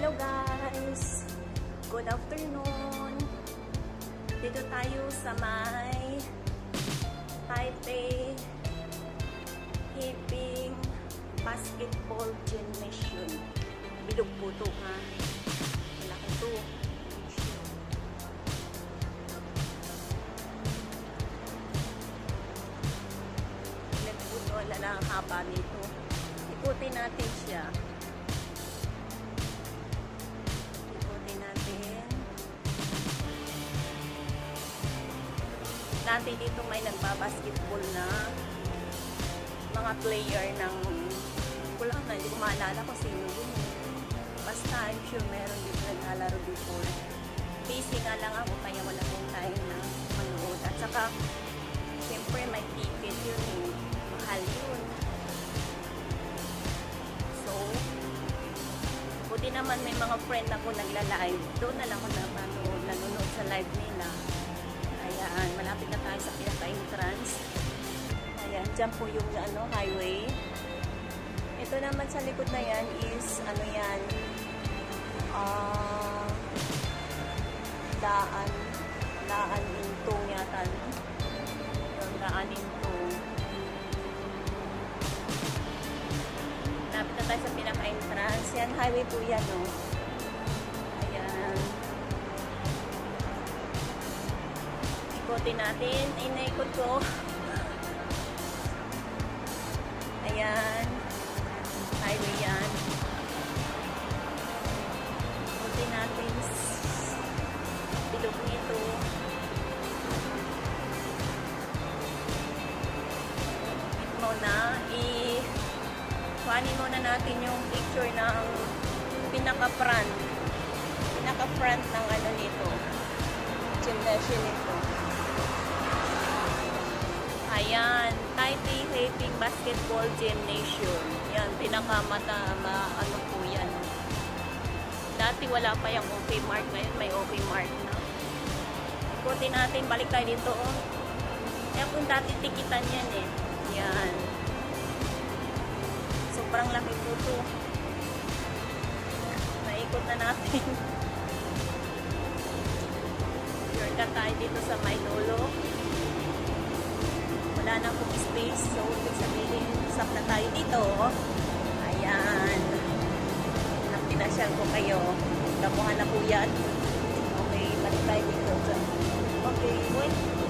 Hello guys! Good afternoon! Dito tayo sa may Taipei Hiping Basketball Gymnasium. Bilog po ito ha. Malaki ito. Wala na ang haba nito. Ikutin natin siya. Ikutin natin. Dati dito may nagbabasketball na mga player ng kulang na, hindi ko maalala kung sino yun. Basta I'm sure meron dito naglalaro before. Busy nga lang ako kaya wala akong time na manood. At saka siyempre may ticket yun eh. Mahal yun. So, buti naman may mga friend ako nagla-live. Doon na lang ako nanonood sa live nila. Ayan, malapit na tayo sa pinaka-entrance. Ayan, dyan po yung highway. Ito naman sa likod na yan is, yan, daan intong yata. Yung daan intong. Malapit na tayo sa pinaka-entrance. Yan, highway po yan, no? Ayan. Ikotin natin. Inaikot ko. Ayan. Highway yan. Ikotin natin. Bilog nito. Ito na. Kuhanin muna natin yung picture ng pinaka-front ng nito, gymnasium nito. Ayan, Taipei Hiping Basketball Gymnasium. Yan, po yan. Dati wala pa yung okay mark, ngayon may okay mark na. Ikutin natin, balik tayo dito. Kaya kung dati tikitan yan eh. Yan. Sobrang laki po ito. Naikot na natin. Shortcut tayo dito sa may lolo. Wala na pong space. So, ibig sabihin, usap na tayo dito. Ayan. Napinasyal ko kayo. Damuhan na po yan. Okay, balik tayo dito. Okay, wait.